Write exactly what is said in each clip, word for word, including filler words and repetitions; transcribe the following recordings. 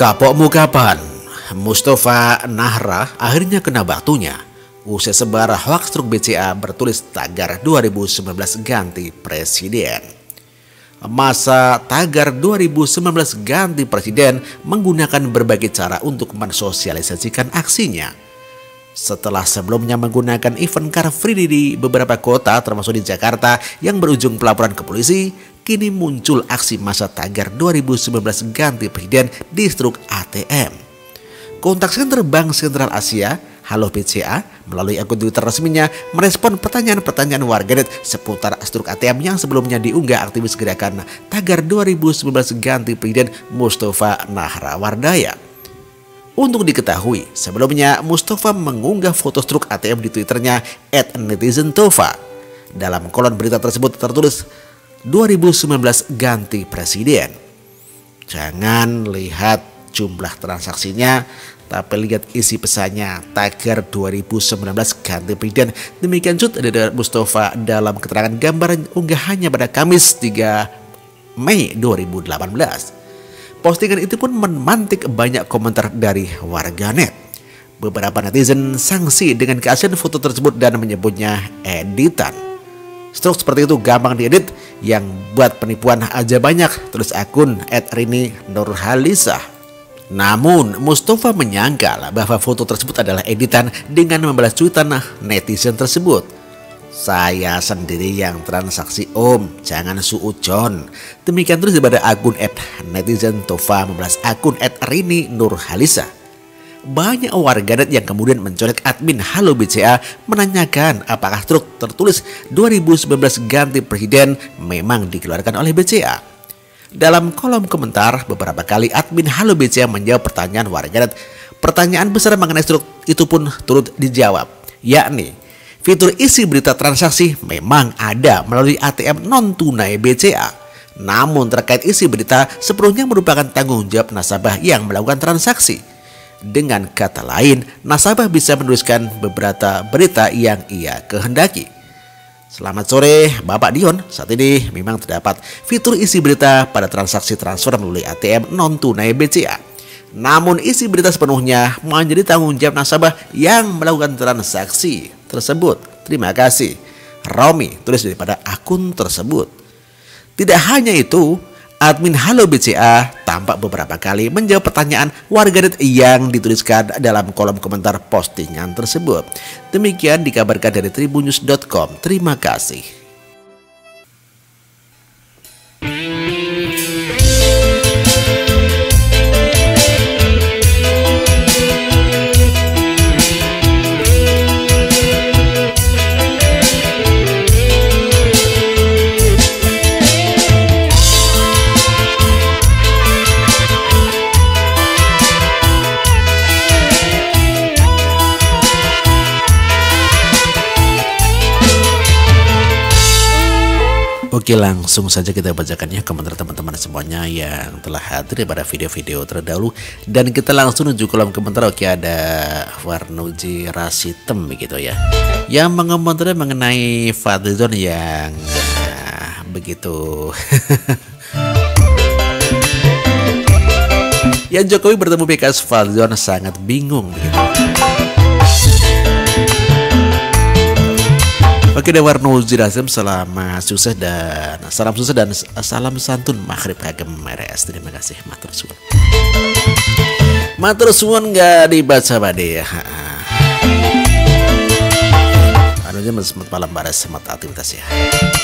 Kapokmu kapan? Mustafa Nahra akhirnya kena batunya. Usai sebar hoaks truk B C A bertulis tagar dua ribu sembilan belas ganti presiden. Masa tagar dua ribu sembilan belas ganti presiden menggunakan berbagai cara untuk mensosialisasikan aksinya. Setelah sebelumnya menggunakan event Car Free Day di beberapa kota termasuk di Jakarta yang berujung pelaporan ke polisi, kini muncul aksi masa tagar dua ribu sembilan belas ganti presiden di truk A T M. Kontak Senter Bank Sentral Asia, Halo B C A, melalui akun Twitter resminya merespon pertanyaan-pertanyaan warganet seputar truk A T M yang sebelumnya diunggah aktivis gerakan tagar dua ribu sembilan belas ganti presiden Mustafa Nahrawardaya. Untuk diketahui, sebelumnya Mustafa mengunggah foto truk A T M di Twitternya et netizentova. Dalam kolom berita tersebut tertulis dua ribu sembilan belas ganti presiden. Jangan lihat jumlah transaksinya, tapi lihat isi pesannya, tagar dua ribu sembilan belas ganti presiden. Demikian cut dari Mustafa dalam keterangan gambaran unggahannya pada Kamis tiga Mei dua ribu delapan belas. Postingan itu pun memantik banyak komentar dari warganet. Beberapa netizen sanksi dengan keaslian foto tersebut dan menyebutnya editan. Struk seperti itu gampang diedit, yang buat penipuan aja banyak, tulis akun et rini nurhalisah. Namun Mustafa menyangkal bahwa foto tersebut adalah editan dengan membalas cuitan netizen tersebut. Saya sendiri yang transaksi om, jangan suujon. Demikian terus daripada akun et netizen tova membalas akun et rini nurhalisah. Banyak warganet yang kemudian mencolek admin Halo B C A menanyakan apakah truk tertulis dua ribu sembilan belas ganti presiden memang dikeluarkan oleh B C A. Dalam kolom komentar beberapa kali admin Halo B C A menjawab pertanyaan warganet. Pertanyaan besar mengenai truk itu pun turut dijawab, yakni fitur isi berita transaksi memang ada melalui A T M non tunai B C A. Namun terkait isi berita sepenuhnya merupakan tanggung jawab nasabah yang melakukan transaksi. Dengan kata lain, nasabah bisa menuliskan beberapa berita yang ia kehendaki. Selamat sore Bapak Dion, saat ini memang terdapat fitur isi berita pada transaksi transfer melalui A T M non tunai B C A. Namun isi berita sepenuhnya menjadi tanggung jawab nasabah yang melakukan transaksi tersebut. Terima kasih Romi, tulis daripada akun tersebut. Tidak hanya itu, admin Halo B C A tampak beberapa kali menjawab pertanyaan warganet yang dituliskan dalam kolom komentar postingan tersebut. Demikian dikabarkan dari tribunnews dot com. Terima kasih. Oke, langsung saja kita bacakan ya komentar teman-teman semuanya yang telah hadir pada video-video terdahulu. Dan kita langsung menuju kolom komentar. Oke, ada Warnuji Rasitem begitu ya, yang mengomentari mengenai Fadlizon yang nah, begitu ya, Jokowi bertemu P K S, Fadlizon sangat bingung begitu. Oke, ada Warnuji Razim, selamat sukses dan salam sukses dan salam santun maghrib kagem R S. Terima kasih, matur suwun. Matur suwun nggak dibaca bade ya. Anunya semat malam baras semat aktivitas ya.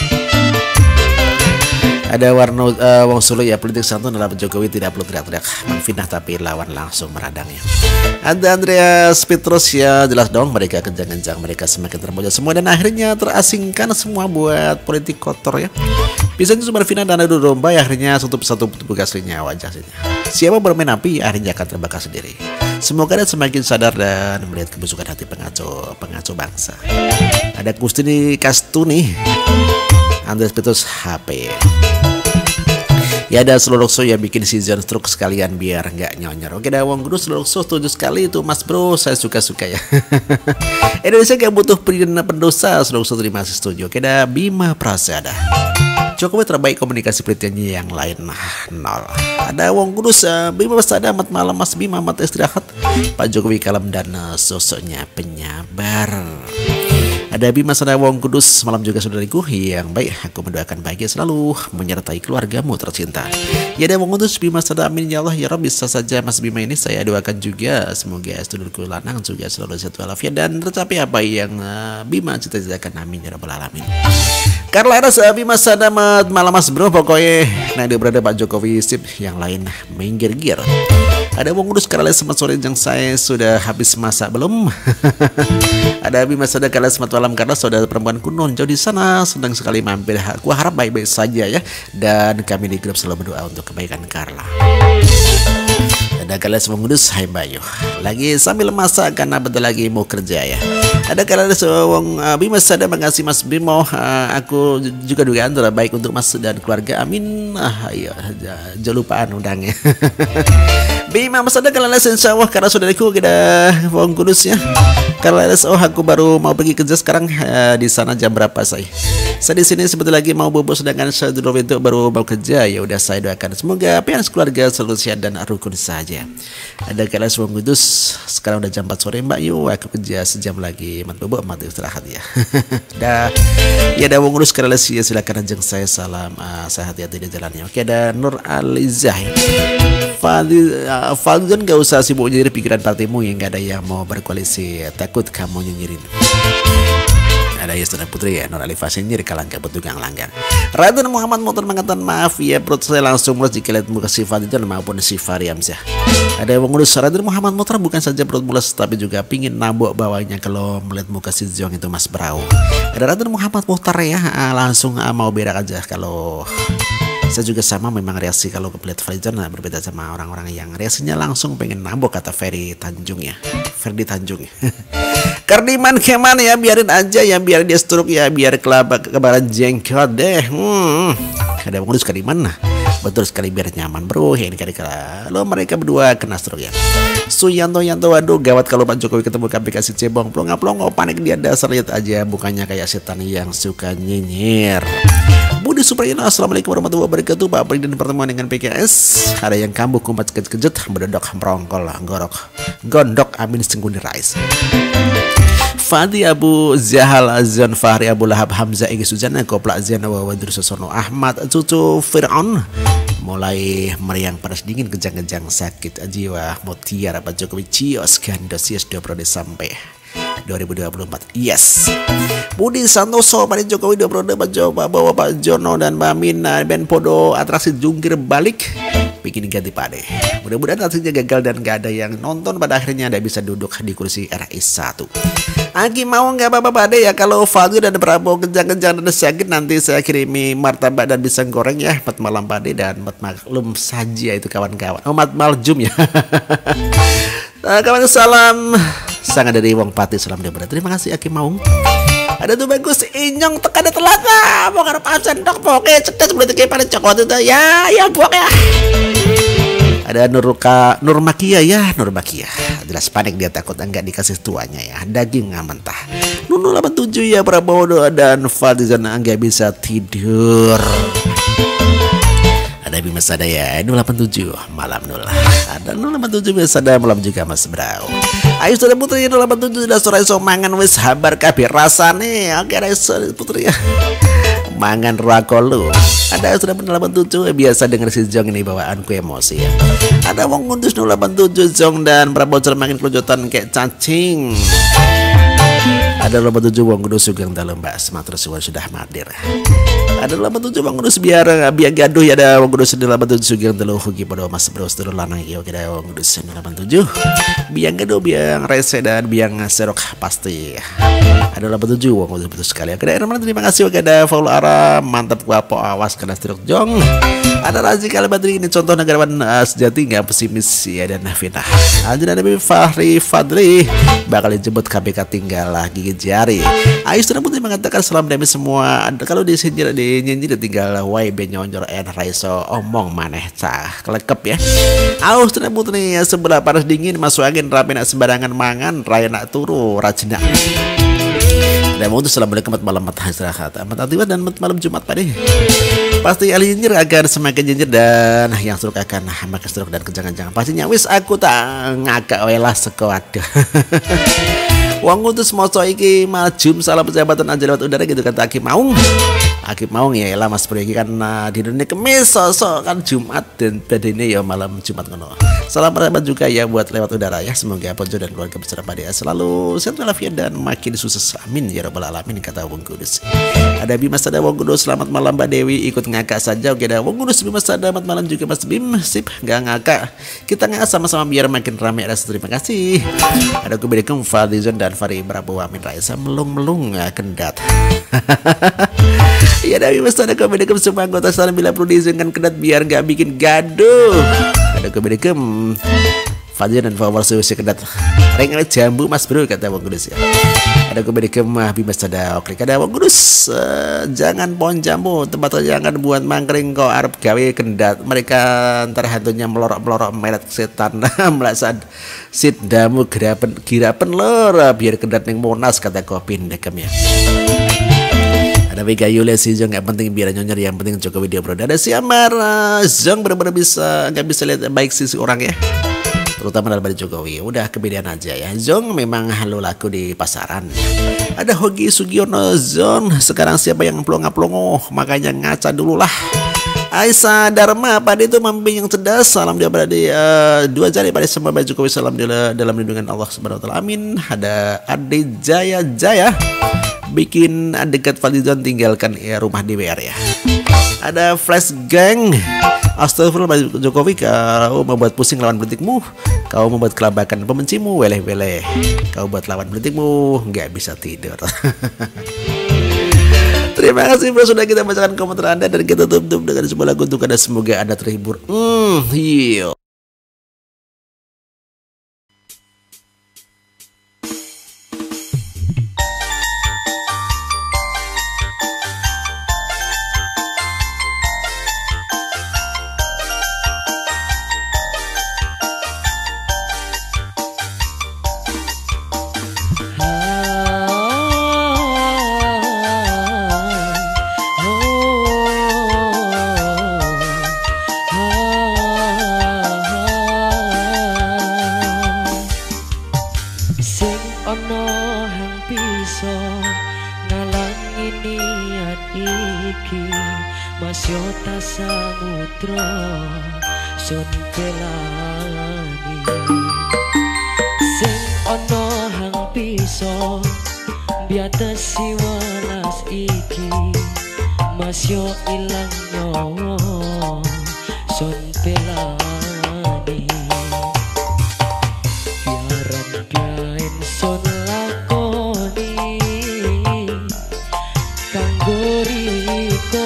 Ada Warno uh, Wong Solo ya, politik santun dalam Jokowi tidak perlu teriak-teriak menfitnah tapi lawan langsung meradangnya. Ada Andreas Petrus ya, jelas dong mereka kencang-kencang, mereka semakin terpojok semua dan akhirnya terasingkan semua buat politik kotor ya. Bisanya cuma final dan adu domba ya, akhirnya satu persatu tugas nyawa wajahnya. Siapa bermain api akhirnya akan terbakar sendiri. Semoga dia semakin sadar dan melihat kebusukan hati pengacau pengacau bangsa. Ada Kustini Kastuni, Andreas Petrus H P. Ya, ada seluruh show yang bikin season stroke sekalian biar nggak nyonyor. Oke, ada Wong Guru seluruh show setuju sekali itu Mas Bro, saya suka-suka ya. Indonesia gak butuh pendosa, seluruh show terima kasih setuju. Oke, ada Bima Prasada. Pak Jokowi terbaik komunikasi pelitiannya yang lain nol. Ada Wong Kudus, uh, Bima Masada, mat malam Mas Bima, mat istirahat. Pak Jokowi kalem dan uh, sosoknya penyabar. Ada Bima Masada Wong Kudus, malam juga saudariku yang baik. Aku mendoakan bahagia selalu menyertai keluargamu tercinta. Ya ada Wong Kudus, Bima Masada, amin ya Allah ya Rob. Bisa saja Mas Bima ini saya doakan juga semoga sedulurku lanang juga selalu sehat walafiat dan tercapai apa yang uh, Bima cita-citakan, amin ya Rabbal alamin. Karena ada Bima Masada malam Mas Bro, pokoknya nah dia berada Pak Jokowi sip, yang lain minggir gir. Ada Wong Kudus karena selamat sore jeng saya sudah habis masak belum? Ada Bima Masada karena selamat malam karena saudara perempuan kuno jauh di sana sedang sekali mampir. Aku harap baik-baik saja ya, dan kami di grup selalu berdoa untuk kebaikan Karla. Ada kalian semua Kudus, hai Bayu lagi sambil masak karena bentar lagi mau kerja ya. Ada kalian sewong uh, Bima Masada, mengasih Mas Bimo, uh, aku juga dugaan terbaik untuk Mas dan keluarga, amin. Ah iya, jangan lupaan undangnya. Bima Masada kalian insya Allah karena saudariku kita Wong Kudus ya. Kalian oh aku baru mau pergi kerja sekarang, uh, di sana jam berapa saya? Saya di sini sebentar lagi mau bobo, sedangkan saya dulu itu baru mau kerja. Ya udah saya doakan semoga pian keluarga selalu sehat dan rukun saja. Ada kalian semua Kudus, sekarang udah jam empat sore Mbak, yuk aku kerja sejam lagi, mat bobo mat istirahat ya. Dah ya ada Wong Kudus kalian ya, silakan ajeng saya salam, uh, saya hati-hati di jalannya. Oke, ada Nur Alizah. Fadlizon gak usah sibuk nyirir pikiran partimu yang gak ada yang mau berkoalisi, takut kamu nyinyirin. Ada Yustina Putri ya, Nur Alifah nyir kalang kabut tukang langgang. Raden Muhammad Motor mengatakan maaf ya perut saya langsung mulus jika lihat muka si Fadlizon maupun si Faryamsyah. Ada yang mengurus Raden Muhammad Motor bukan saja perut mulus tapi juga pingin nabok bawahnya kalau melihat muka si Zong itu Mas Brau. Ada Raden Muhammad Motor ya, langsung mau berak aja. Kalau saya juga sama, memang reaksi kalau ke Blade Fadlizon nah, berbeda sama orang-orang yang reaksinya langsung pengen nabok, kata Ferry Tanjung ya, Ferdi Tanjung ya. Kardiman Keman ya, biarin aja ya, biar dia stroke ya, biar kelapa kebaran jengkot deh. Hmm. Ada mengurus Kardiman nah, betul sekali biar nyaman bro. Ya, ini kali-kali lo mereka berdua kena stroke ya. Suyanto Yanto, waduh gawat kalau Pak Jokowi ketemu K P K si cebong plonga-plongo, panik dia dasar, lihat aja bukannya kayak setan yang suka nyinyir. Budi Supriyatna, assalamualaikum warahmatullahi wabarakatuh. Pak Presiden pertemuan dengan P K S, ada yang kambuh kumpat kejut-kejut, berdodok merongkol gorok gondok amin sengguni rais. Fadi Abu Zahal Azan Fahri Abu Lahab Hamzah Egi Sujana Koplak Zana Wawadur Sosono Ahmad cucu Fir'aun mulai meriang panas dingin kejang-kejang sakit jiwa mutiara Pak Jokowi cios gandosius dua periode sampai dua ribu dua puluh empat. Yes. Budi Santoso pada Jokowi dua periode Pak Jokowi bawa Pak Jono dan Mbak Mina Ben Podo atraksi jungkir balik bikin ganti pade. Mudah-mudahan atraksinya gagal dan gak ada yang nonton, pada akhirnya ada bisa duduk di kursi R I satu. Aki mau nggak apa-apa pade ya kalau Fadli dan Prabowo kejang-kejang dan sakit, nanti saya kirimi martabak dan pisang goreng ya. Mat malam pade dan mat maklum saja itu kawan-kawan. Oh mat maljum ya. Nah, kawan salam sangat dari Wong Pati, salam dia berat. Terima kasih Aki Maung. Ada tuh bagus inyong tekan telat lah, mau ngarep absen dok pokoknya cetas boleh teki pada cokot itu ya ya buak ya. Ada Nurka Nur Makia ya, Nur Makia jelas panik dia, takut enggak dikasih tuanya ya, daging nggak mentah. Nunu delapan puluh tujuh ya, Prabowo dan Fadlizon enggak bisa tidur. Ada Bima Masada ya, nol delapan tujuh malam nol. Ada nol delapan tujuh Bima Masada malam juga Mas Brau. Ayo saudara putri nol delapan tujuh sudah sore so mangan wis habar kabeh rasane. Oke ayo saudara putri ya. Mangan rakolu. Ada saudara nol delapan tujuh biasa denger si Jong ini bawaanku emosi ya. Ada wong ngundus nol delapan tujuh Jong dan Prabowo makin kelojotan kayak cacing. Ada nol delapan tujuh wong ngundus juga yang dalam Mbak Smart sudah hadir. Ada nol delapan tujuh wong ngundus biar biar gaduh ya, ada wong ngundus nol delapan tujuh juga yang dalam hugi pada Mas Bro sedulur lanang ya. Oke ada wong ngundus nol delapan tujuh biar gaduh biar rese dan biar serok pasti. Ada nol delapan tujuh wong ngundus betul sekali. Oke ada terima kasih. Oke ada follow arah mantap wapo awas kena stroke Jong. Ada Razi Kalbatri, ini contoh negarawan uh, sejati nggak pesimis ya, dan Fitnah. Ada Nabi Fahri Fadli bakal dijemput K P K tinggal lagi jari. Ayo sudah putih mengatakan salam dari semua. Kalau di sini di nyanyi tinggal Y B nyonjor N Raiso omong maneh cah kelekep ya. Ayo sudah putih sebelah panas dingin masuk angin rapi nak sembarangan mangan raya nak turu rajina. Dan mau assalamualaikum malam istirahat amat aktivat dan malam Jumat Pak deh. Pasti ahli nyinyir akan semakin nyinyir dan yang stroke akan makin stroke dan kejangan-jangan pastinya wis aku tak ngagak welas sekuat. Wong utus moco iki majum salah perjabatan aja lewat udara gitu kata Hakim Maung. Hakim Maung ya elah Mas Bro iki kan uh, di dunia kemis sosok kan Jumat dan badine ya malam Jumat ngono. Salam persahabat juga ya buat lewat udara ya. Semoga Ponco dan keluarga besar pada selalu sehat walafiat dan makin sukses amin ya rabbal alamin kata Wong Kudus. Ada Bimas ada Wong Kudus selamat malam Mbak Dewi ikut ngakak saja. Oke ada Wong Kudus Bimas selamat malam juga Mas Bim sip nggak ngakak. Kita ngakak sama-sama biar makin ramai rasa terima kasih. Ada Kubedikum Fadizon dan Fari Prabowo Amin Raisa melung-melung kendat. Ya ada Bimas ada Kubedikum semua anggota salam bila perlu diizinkan kendat biar nggak bikin gaduh. Ada Kubedikum Fadil dan Fawar Susi kedat ring jambu Mas Bro kata Wong Kudus ya. Ada Kubedikum Bimas ada oke ada Wong Kudus uh, jangan pohon jambu tempat jangan buat mangkring kok arep gawe kendat mereka ntar hantunya melorok-melorok meret setan melaksad sit damu girapen girapen lor biar kendat ning Monas kata Kopin dekem ya. Ada Vega Yulia si Zong nggak penting biar nyonyer yang penting Jokowi dia bro. Ada si Amar uh, Zong benar-benar bisa nggak bisa lihat baik sisi orang ya. Terutama dalam Jokowi udah kebedaan aja ya. Zong memang halo laku di pasaran. Ada Hogi Sugiono Zong sekarang siapa yang plong-plongo makanya ngaca dulu lah. Aisyah Dharma pada itu memimpin yang cerdas salam dia pada di uh, dua jari pada semua Jokowi salam dia dalam lindungan Allah subhanahu wa taala amin. Ada Ade Jaya Jaya bikin dekat Fadizon tinggalkan ya, rumah D W R ya. Ada Flash Gang astagfirullah Jokowi kau membuat pusing lawan politikmu, kau membuat kelabakan pembencimu weleh-weleh, kau buat lawan politikmu nggak bisa tidur. Terima kasih bro sudah kita bacakan komentar Anda dan kita tutup dengan sebuah lagu untuk Anda semoga Anda terhibur. Hmm, iya. Masyota samudra sun pelani sing ana hang piso biatasi welas iki masyo ilang nyawa sun pelani biaran biain sun lakoni kanggo riko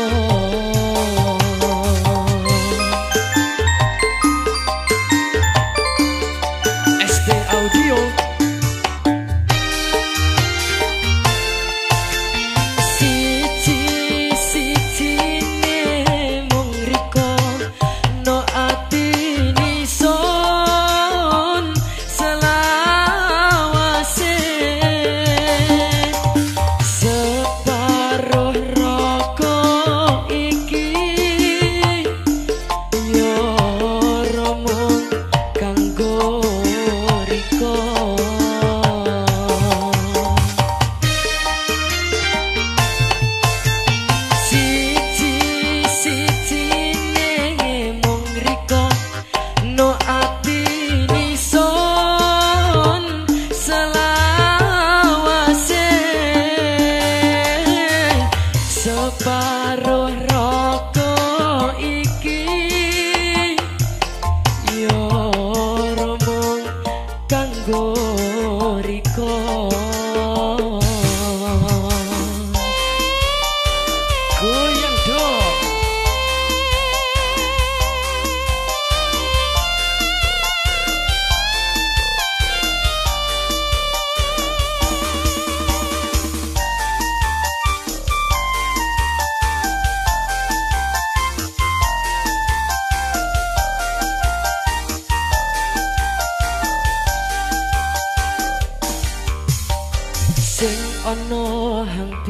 Siji siji ne mung riko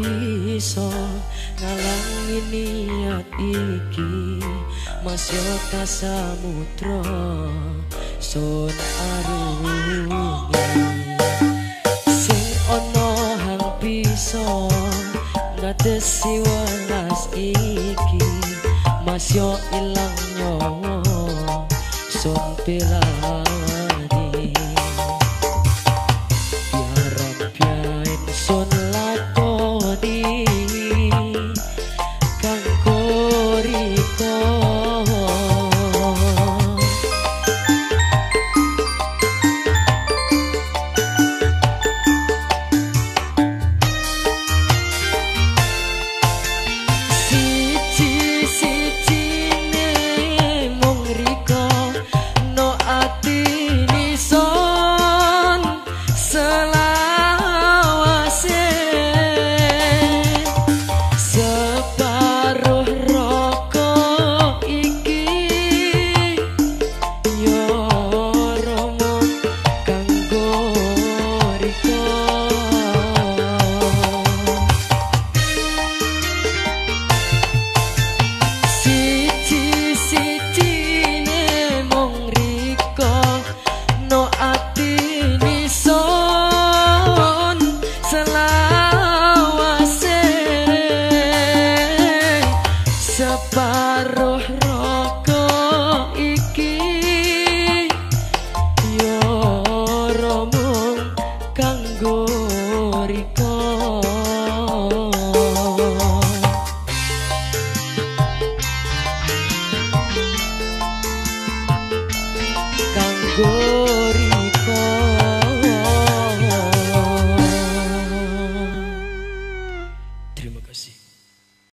bisa ngalangi niat iki, Masyota samudra sun arungi. Sing ana hang bisa ngadesi welas iki, Masya ilang nyawa sun pilani. Biarap biain sun lakoni kanggo riko. Separuh rokok iki yo romong kanggo riko. Kanggo riko. Terima kasih.